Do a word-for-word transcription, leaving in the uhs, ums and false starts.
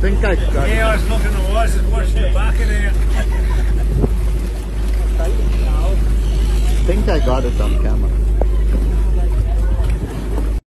think I got Yeah, I was looking at the walls, it's watching the back of there. I think I got it on camera.